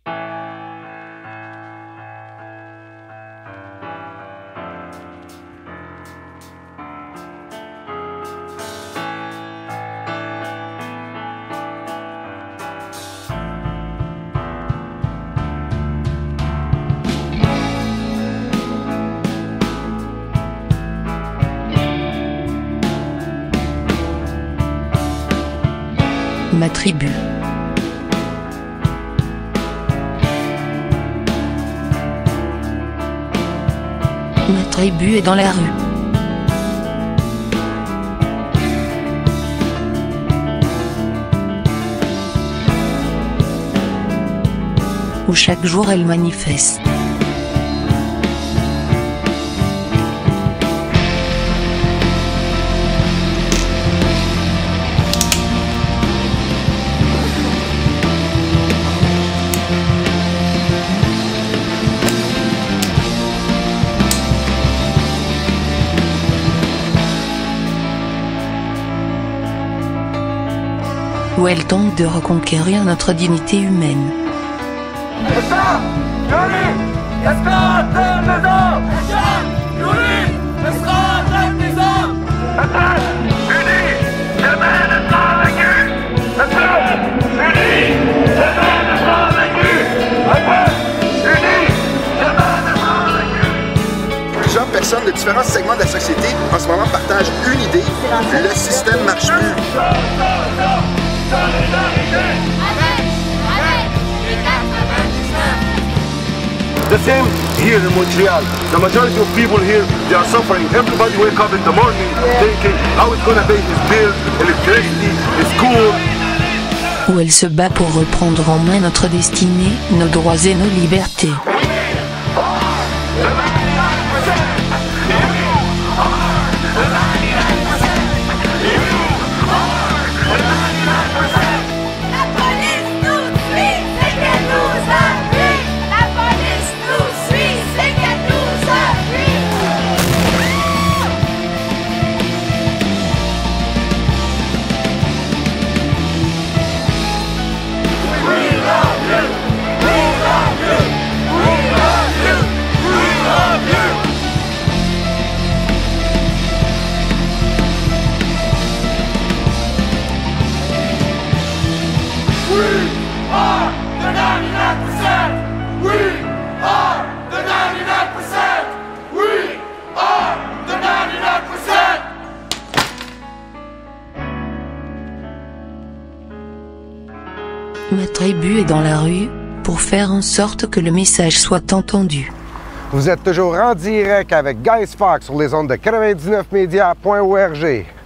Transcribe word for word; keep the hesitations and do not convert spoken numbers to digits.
Ma tribu. Ma tribu est dans la rue. Où chaque jour elle manifeste. Où elle tente de reconquérir notre dignité humaine. Plusieurs personnes de différents segments de la société en ce moment partagent une idée: le système marche plus. The same here in Montreal. The majority of people here, they are suffering. Everybody wake up in the morning thinking how it's going to pay his bills, electricity, his school. Où elle se bat pour reprendre en main notre destinée, nos droits et nos libertés. Ma tribu est dans la rue pour faire en sorte que le message soit entendu. Vous êtes toujours en direct avec Guys Fox sur les ondes de quatre-vingt-dix-neuf média point org.